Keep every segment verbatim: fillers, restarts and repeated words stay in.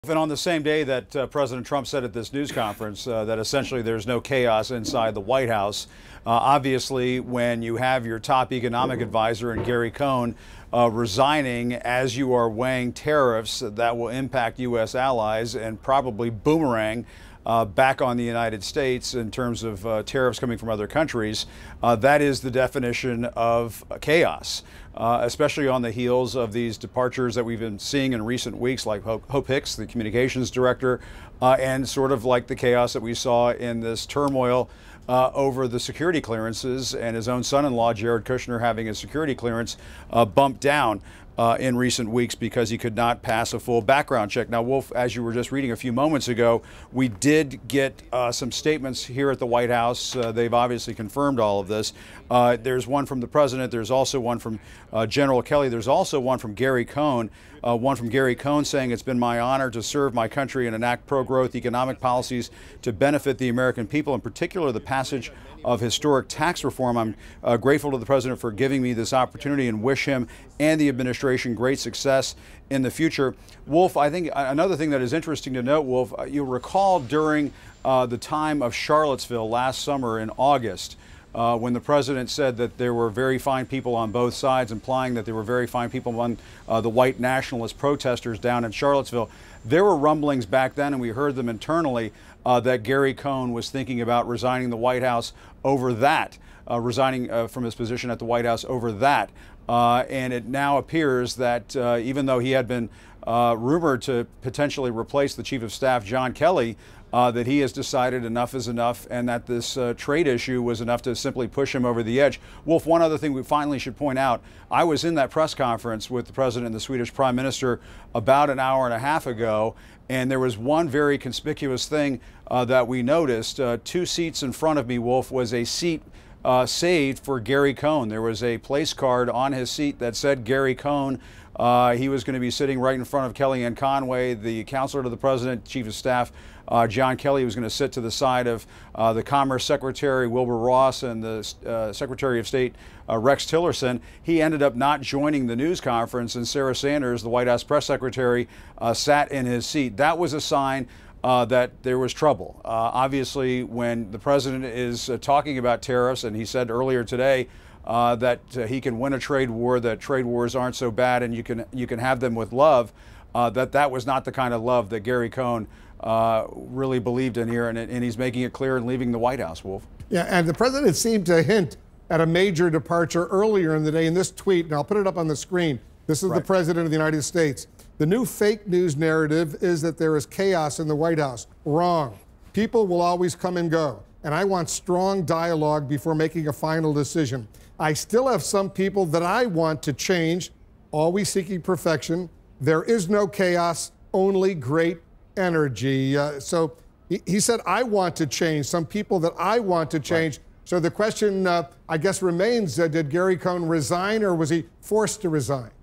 And on the same day that uh, President Trump said at this news conference uh, that essentially there's no chaos inside the White House, uh, obviously when you have your top economic advisor and Gary Cohn uh, resigning as you are weighing tariffs that will impact U S allies and probably boomerang Uh, back on the United States in terms of uh, tariffs coming from other countries, uh, that is the definition of chaos, uh, especially on the heels of these departures that we've been seeing in recent weeks, like Hope, Hope Hicks, the communications director, uh, and sort of like the chaos that we saw in this turmoil uh, over the security clearances and his own son-in-law, Jared Kushner, having his security clearance uh, bumped down Uh, in recent weeks because he could not pass a full background check. Now, Wolf, as you were just reading a few moments ago, we did get uh, some statements here at the White House. Uh, they've obviously confirmed all of this. Uh, there's one from the president. There's also one from uh, General Kelly. There's also one from Gary Cohn. Uh, one from Gary Cohn saying, "It's been my honor to serve my country and enact pro-growth economic policies to benefit the American people, in particular the passage of historic tax reform. I'm uh, grateful to the president for giving me this opportunity and wish him and the administration great success in the future." Wolf, I think another thing that is interesting to note, Wolf, uh, you'll recall during uh, the time of Charlottesville last summer in August, Uh, when the president said that there were very fine people on both sides, implying that there were very fine people among uh, the white nationalist protesters down in Charlottesville. There were rumblings back then, and we heard them internally, uh, that Gary Cohn was thinking about resigning the White House over that, uh, resigning uh, from his position at the White House over that. Uh, and it now appears that uh, even though he had been uh, rumored to potentially replace the Chief of Staff, John Kelly, Uh, that he has decided enough is enough, and that this uh, trade issue was enough to simply push him over the edge. Wolf, one other thing we finally should point out, I was in that press conference with the president and the Swedish prime minister about an hour and a half ago, and there was one very conspicuous thing uh, that we noticed. Uh, two seats in front of me, Wolf, was a seat uh, saved for Gary Cohn. There was a place card on his seat that said Gary Cohn. Uh, he was going to be sitting right in front of Kellyanne Conway, the counselor to the president, chief of staff. Uh, John Kelly was going to sit to the side of uh, the Commerce Secretary Wilbur Ross and the uh, Secretary of State uh, Rex Tillerson. He ended up not joining the news conference, and Sarah Sanders, the White House press secretary, uh, sat in his seat. That was a sign uh, that there was trouble. Uh, obviously, when the president is uh, talking about tariffs, and he said earlier today Uh, that uh, he can win a trade war, that trade wars aren't so bad, and you can you can have them with love. Uh, that that was not the kind of love that Gary Cohn uh, really believed in here, and, and he's making it clear in leaving the White House, Wolf. Yeah, and the president seemed to hint at a major departure earlier in the day in this tweet, and I'll put it up on the screen. This is right. The president of the United States. "The new fake news narrative is that there is chaos in the White House. Wrong. People will always come and go, and I want strong dialogue before making a final decision. I still have some people that I want to change, always seeking perfection. There is no chaos, only great energy." Uh, so he, he said, I want to change, some people that I want to change. Right. So the question, uh, I guess, remains, uh, did Gary Cohn resign, or was he forced to resign?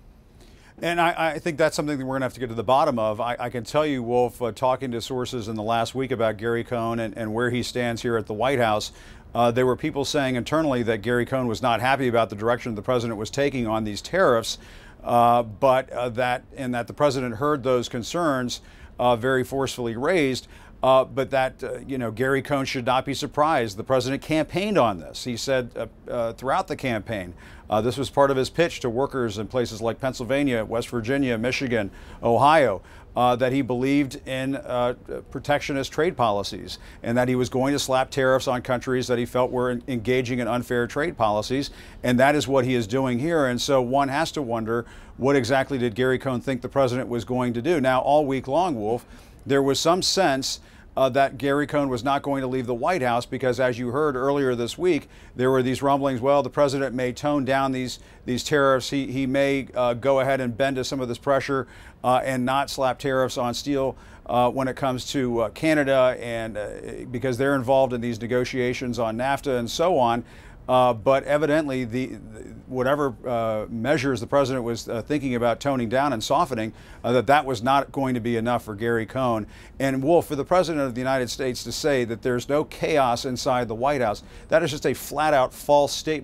And I, I think that's something that we're going to have to get to the bottom of. I, I can tell you, Wolf, uh, talking to sources in the last week about Gary Cohn and, and where he stands here at the White House, uh, there were people saying internally that Gary Cohn was not happy about the direction the president was taking on these tariffs, uh, but uh, that and that the president heard those concerns uh, very forcefully raised. Uh, but that, uh, you know, Gary Cohn should not be surprised. The president campaigned on this. He said uh, uh, throughout the campaign, uh, this was part of his pitch to workers in places like Pennsylvania, West Virginia, Michigan, Ohio, uh, that he believed in uh, protectionist trade policies, and that he was going to slap tariffs on countries that he felt were engaging in unfair trade policies. And that is what he is doing here. And so one has to wonder, what exactly did Gary Cohn think the president was going to do? Now, all week long, Wolf, there was some sense uh, that Gary Cohn was not going to leave the White House because, as you heard earlier this week, there were these rumblings, well, the president may tone down these these tariffs. He, he may uh, go ahead and bend to some of this pressure uh, and not slap tariffs on steel uh, when it comes to uh, Canada, and uh, because they're involved in these negotiations on NAFTA and so on. Uh, but evidently, the, the whatever uh, measures the president was uh, thinking about toning down and softening, uh, that that was not going to be enough for Gary Cohn. And Wolf, for the president of the United States to say that there's no chaos inside the White House, that is just a flat-out false statement.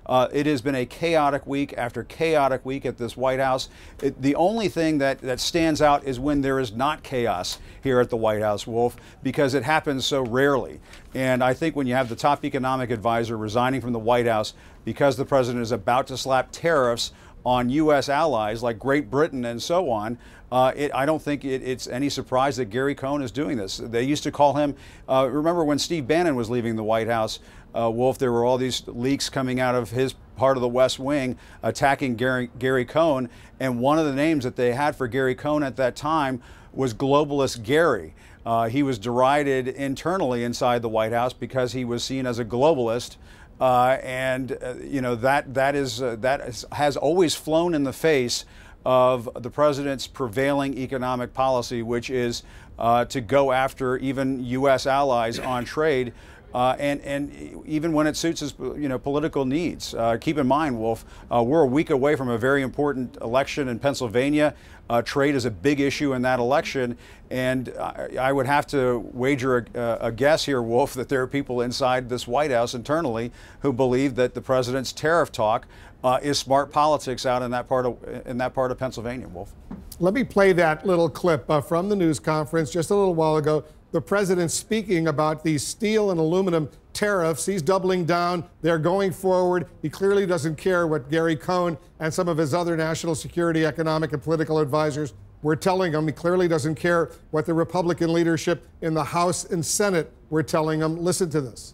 Uh, it has been a chaotic week after chaotic week at this White House. It, the only thing that, that stands out is when there is not chaos here at the White House, Wolf, because it happens so rarely. And I think when you have the top economic advisor resigning from the White House because the president is about to slap tariffs on U S allies like Great Britain and so on, uh, it, I don't think it, it's any surprise that Gary Cohn is doing this. They used to call him, uh, remember when Steve Bannon was leaving the White House, uh, Wolf, there were all these leaks coming out of his part of the West Wing attacking Gary, Gary Cohn, and one of the names that they had for Gary Cohn at that time was Globalist Gary. Uh, he was derided internally inside the White House because he was seen as a globalist. Uh, and uh, you know that that is uh, that is, has always flown in the face of the president's prevailing economic policy, which is uh, to go after even U S allies on trade, uh, and and even when it suits his you know political needs. Uh, keep in mind, Wolf, uh, we're a week away from a very important election in Pennsylvania. Uh, trade is a big issue in that election, and I, I would have to wager a, a guess here, Wolf, that there are people inside this White House internally who believe that the president's tariff talk uh, is smart politics out in that part of in that part of Pennsylvania, Wolf. Let me play that little clip uh, from the news conference just a little while ago. The president speaking about these steel and aluminum tariffs. He's doubling down. They're going forward. He clearly doesn't care what Gary Cohn and some of his other national security, economic, and political advisors were telling him. He clearly doesn't care what the Republican leadership in the House and Senate were telling him. Listen to this.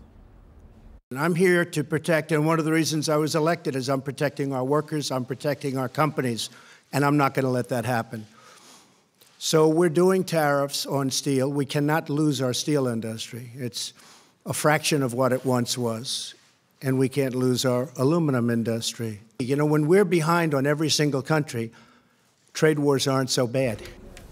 I'm here to protect, and one of the reasons I was elected is I'm protecting our workers, I'm protecting our companies, and I'm not going to let that happen. So we're doing tariffs on steel. We cannot lose our steel industry. It's a fraction of what it once was, and we can't lose our aluminum industry. You know, when we're behind on every single country, trade wars aren't so bad.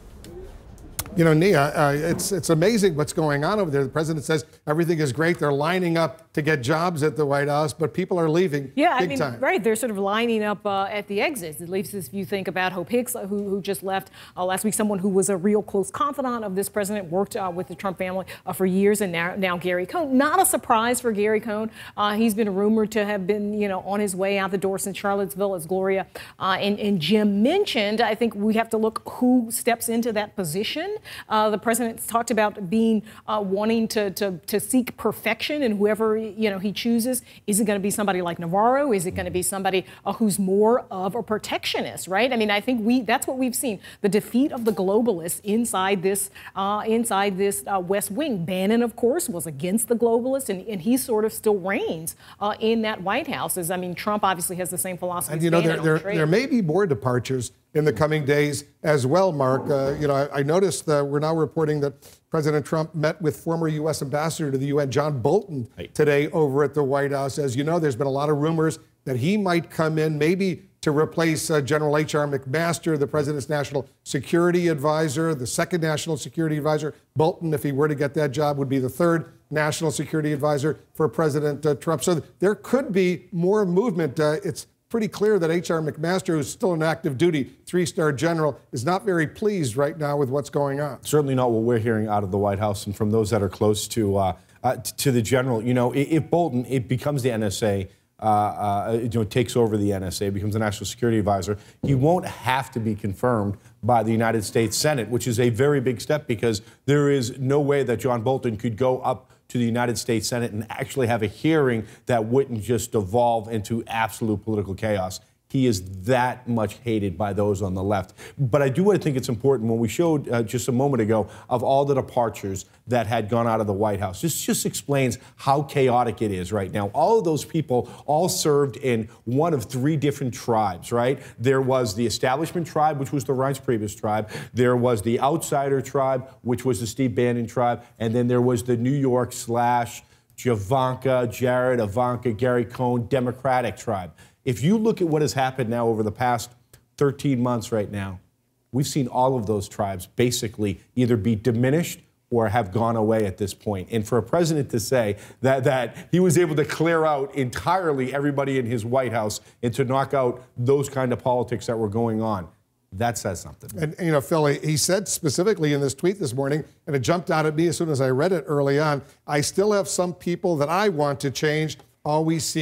You know, Nia, uh, it's, it's amazing what's going on over there. The president says everything is great. They're lining up to get jobs at the White House, but people are leaving yeah, big I mean, time. Right, they're sort of lining up uh, at the exits. At least if you think about Hope Hicks, who, who just left uh, last week, someone who was a real close confidant of this president, worked uh, with the Trump family uh, for years, and now, now Gary Cohn. Not a surprise for Gary Cohn. Uh, he's been rumored to have been, you know, on his way out the door since Charlottesville, as Gloria uh, and, and Jim mentioned. I think we have to look who steps into that position. Uh, the president talked about being uh, wanting to, to to seek perfection, and whoever you know he chooses, is it going to be somebody like Navarro? Is it going to be somebody uh, who's more of a protectionist? Right? I mean, I think we that's what we've seen: the defeat of the globalists inside this uh, inside this uh, West Wing. Bannon, of course, was against the globalists, and, and he sort of still reigns uh, in that White House. As I mean, Trump obviously has the same philosophy. And you know, there there, there may be more departures in the coming days as well, Mark. Uh, you know, I, I noticed that we're now reporting that President Trump met with former U S Ambassador to the U N, John Bolton, right. today over at the White House. As you know, there's been a lot of rumors that he might come in maybe to replace uh, General H R McMaster, the president's national security advisor, the second national security advisor. Bolton, if he were to get that job, would be the third national security advisor for President uh, Trump. So there could be more movement. Uh, it's pretty clear that H R McMaster, who's still an active duty three-star general, is not very pleased right now with what's going on. Certainly not what we're hearing out of the White House and from those that are close to uh, uh, to the general. You know, if Bolton, it becomes the N S A, uh, uh, you know, takes over the N S A, becomes the national security advisor, he won't have to be confirmed by the United States Senate, which is a very big step, because there is no way that John Bolton could go up to the United States Senate and actually have a hearing that wouldn't just devolve into absolute political chaos. He is that much hated by those on the left. But I do want to think it's important, when we showed uh, just a moment ago of all the departures that had gone out of the White House, this just explains how chaotic it is right now. All of those people all served in one of three different tribes, right? There was the establishment tribe, which was the Reince Priebus tribe. There was the outsider tribe, which was the Steve Bannon tribe. And then there was the New York slash Javanka, Jared, Ivanka, Gary Cohn, Democratic tribe. If you look at what has happened now over the past thirteen months right now, we've seen all of those tribes basically either be diminished or have gone away at this point. And for a president to say that, that he was able to clear out entirely everybody in his White House and to knock out those kind of politics that were going on, that says something. And, you know, Phil, he said specifically in this tweet this morning, and it jumped out at me as soon as I read it early on, I still have some people that I want to change, always seeking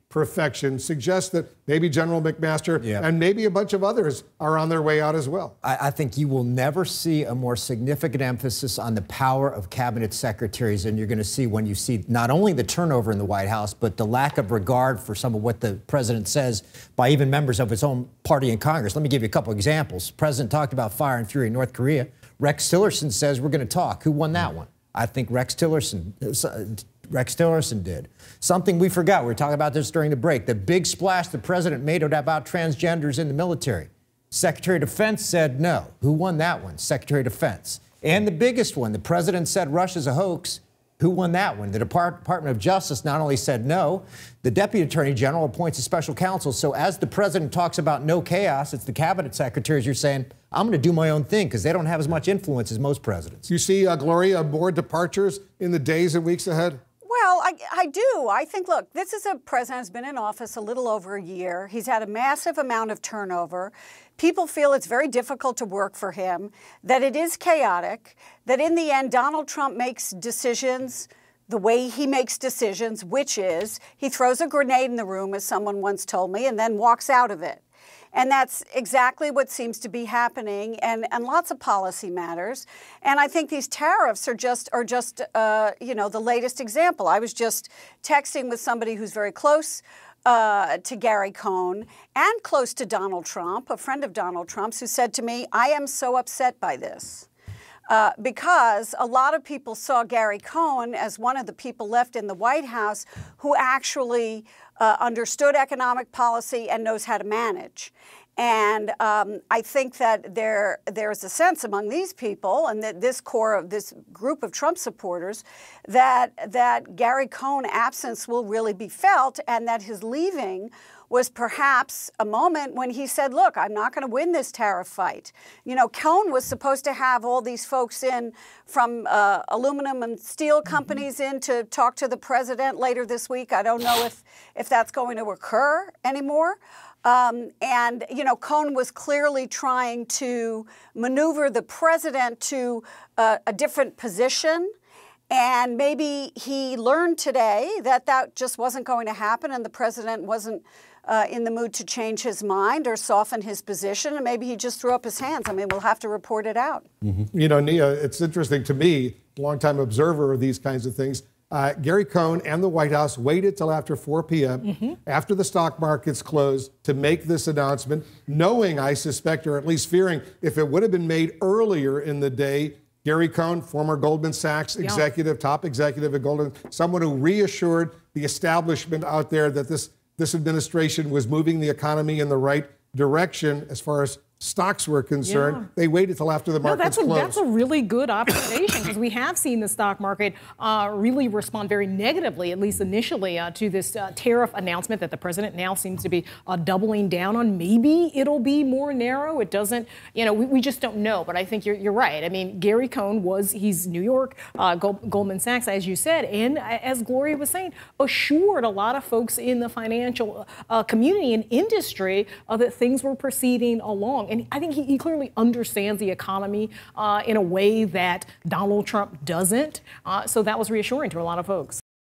perfection suggests that maybe General McMaster Yep. and maybe a bunch of others are on their way out as well. I, I think you will never see a more significant emphasis on the power of cabinet secretaries than you're going to see when you see not only the turnover in the White House, but the lack of regard for some of what the president says by even members of his own party in Congress. Let me give you a couple examples. The president talked about fire and fury in North Korea. Rex Tillerson says we're going to talk. Who won that one? I think Rex Tillerson, uh, Rex Tillerson did. Something we forgot, we were talking about this during the break, the big splash the president made about transgenders in the military. Secretary of Defense said no. Who won that one? Secretary of Defense. And the biggest one, the president said Russia's a hoax. Who won that one? The Depart- Department of Justice not only said no, the Deputy Attorney General appoints a special counsel. So as the president talks about no chaos, it's the cabinet secretaries you're saying, I'm going to do my own thing because they don't have as much influence as most presidents. You see, uh, Gloria, more departures in the days and weeks ahead? Well, I, I do. I think, look, this is a president who's been in office a little over a year. He's had a massive amount of turnover. People feel it's very difficult to work for him, that it is chaotic, that in the end, Donald Trump makes decisions the way he makes decisions, which is he throws a grenade in the room, as someone once told me, and then walks out of it. And that's exactly what seems to be happening, and, and lots of policy matters. And I think these tariffs are just, are just uh, you know, the latest example. I was just texting with somebody who's very close uh, to Gary Cohn and close to Donald Trump, a friend of Donald Trump's, who said to me, I am so upset by this. Uh, because a lot of people saw Gary Cohn as one of the people left in the White House who actually uh, understood economic policy and knows how to manage. And um, I think that there there's a sense among these people and that this core of this group of Trump supporters that that Gary Cohn's absence will really be felt, and that his leaving was perhaps a moment when he said, look, I'm not going to win this tariff fight. You know, Cohn was supposed to have all these folks in from uh, aluminum and steel companies in to talk to the president later this week. I don't know if, if that's going to occur anymore. Um, and, you know, Cohn was clearly trying to maneuver the president to uh, a different position. And maybe he learned today that that just wasn't going to happen, and the president wasn't uh, in the mood to change his mind or soften his position, and maybe he just threw up his hands. I mean, we'll have to report it out. Mm-hmm. You know, Nia, it's interesting to me, longtime observer of these kinds of things. Uh, Gary Cohn and the White House waited till after four p m, mm-hmm. after the stock markets closed, to make this announcement, knowing, I suspect, or at least fearing, if it would have been made earlier in the day, Gary Cohn, former Goldman Sachs executive, yeah. top executive at Goldman, someone who reassured the establishment out there that this, this administration was moving the economy in the right direction as far as stocks were concerned. Yeah. They waited till after the markets no, that's a, closed. That's a really good observation, because we have seen the stock market uh, really respond very negatively, at least initially, uh, to this uh, tariff announcement that the president now seems to be uh, doubling down on. Maybe it'll be more narrow. It doesn't, you know, we, we just don't know. But I think you're, you're right. I mean, Gary Cohn was, he's New York, uh, Gold, Goldman Sachs, as you said, and as Gloria was saying, assured a lot of folks in the financial uh, community and industry uh, that things were proceeding along. And I think he, he clearly understands the economy uh, in a way that Donald Trump doesn't. Uh, so that was reassuring to a lot of folks.